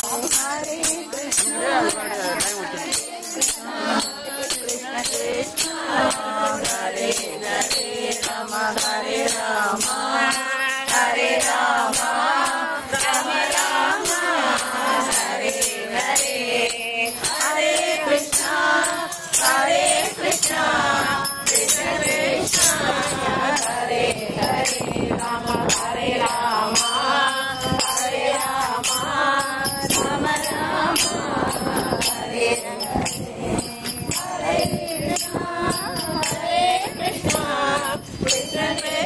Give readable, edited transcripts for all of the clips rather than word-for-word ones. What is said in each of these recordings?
Hare Krishna, Krishna Krishna, Hare Hare, Rama Hare Rama, Hare Rama, Rama Rama, Hare Hare, Hare Krishna, Krishna Krishna, Hare Hare, Rama Hare Rama, Hare Rama, Rama Rama, Hare Hare, Hare Krishna, Krishna Krishna,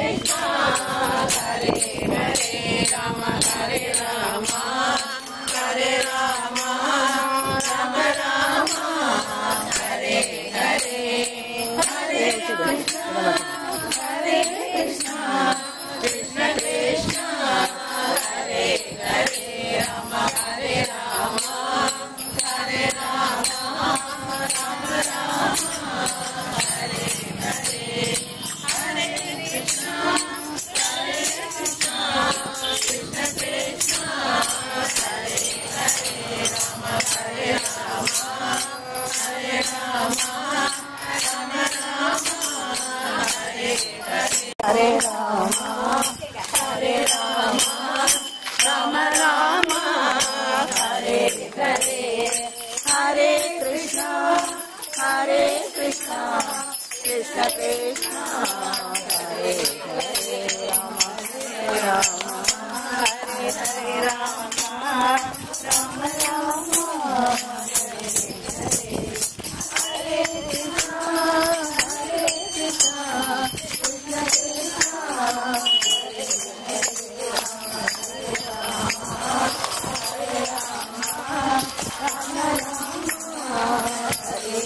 Hare Hare, Rama Hare Rama, Hare Rama, Rama Rama, Hare Hare, Hare Krishna, Krishna Krishna, Hare Hare, Rama Hare Rama, Hare Rama, Rama Rama, Hare Hare, Hare Krishna, Krishna Krishna, Hare Hare, Rama Hare Rama, Hare Rama, Rama Rama, Hare Hare, Hare Rama, Hare Rama, Rama Rama, Hare Hare, Hare Krishna, Krishna Krishna, Hare Hare, Rama Hare Rama, Hare Hare Rama, Rama Rama, Hare Hare, Hare Krishna, Krishna Krishna, Hare Hare, Rama Hare Rama, Hare Rama, Rama Rama, Hare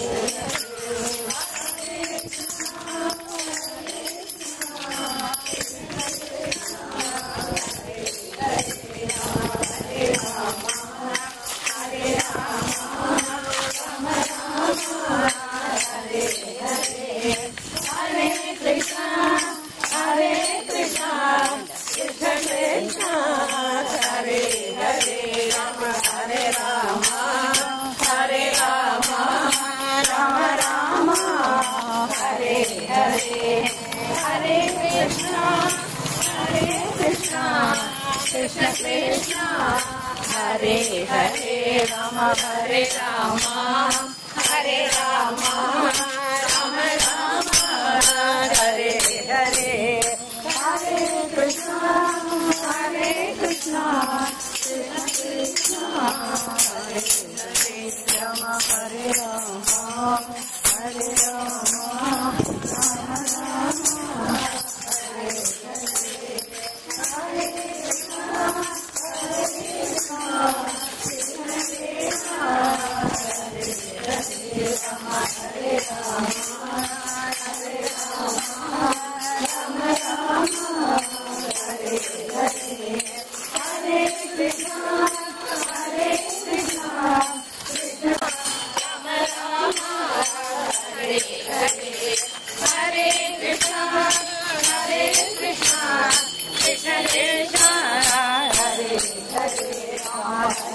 Krishna Krishna, Hare Hare, Rama Hare Rama, Hare Rama, Rama Rama, Hare Hare, Hare Krishna, Krishna Krishna, Hare Hare, Rama Hare Rama, Hare Rama, Rama Rama, Hare Hare, Hare Krishna, Krishna Krishna, Hare Hare, Rama